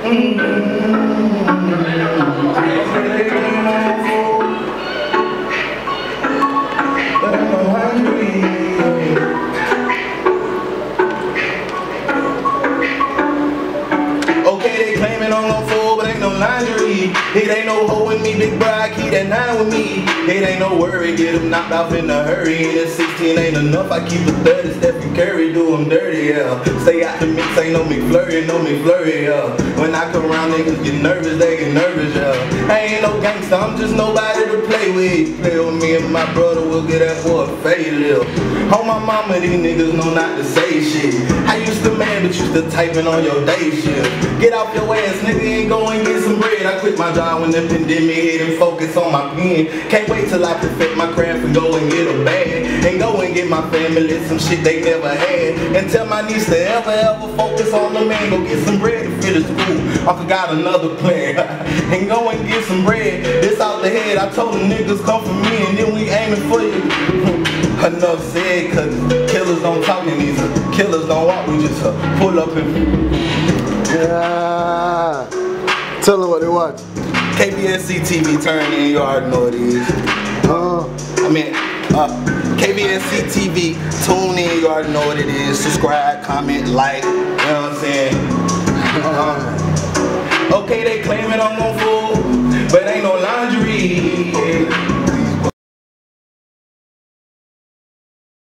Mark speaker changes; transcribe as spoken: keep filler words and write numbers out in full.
Speaker 1: It ain't no hoe with me, big bro, I keep that nine with me. It ain't no worry, get him knocked off in a hurry. And if sixteen ain't enough, I keep a thirty. Stephen Curry, do him dirty, yeah. Stay out the mix, ain't no McFlurry, no McFlurry, yeah. When I come around, niggas get nervous, they get nervous, yeah. I ain't no gangster, I'm just nobody to play with. Play with me and my brother, we'll get that boy a facelift. On my mama, these niggas know not to say shit. I used to man, but used to typing on your day shift. Get off your ass, nigga, and go and get some bread. I quit my job when the pandemic hit and focus on my pen. Can't wait till I perfect my craft and go and get a bag. And go and get my family some shit they never had. And tell my niece to ever, ever focus on the man. Go get some bread to finish school. Uncle got another plan. And go and get some bread. This out the head, I told them niggas come for me and then we aiming for you. Enough said, cause killers don't talk in these. Killers don't walk, we just uh, pull up and...
Speaker 2: Yeah. Tell them what they watch.
Speaker 1: K V S C T V, turn in, you already know what it is.
Speaker 2: Uh,
Speaker 1: I mean, uh, K V S C T V, tune in, you already know what it is. Subscribe, comment, like, you know what I'm saying? Uh, okay, they claim it I'm on full, but ain't no lingerie.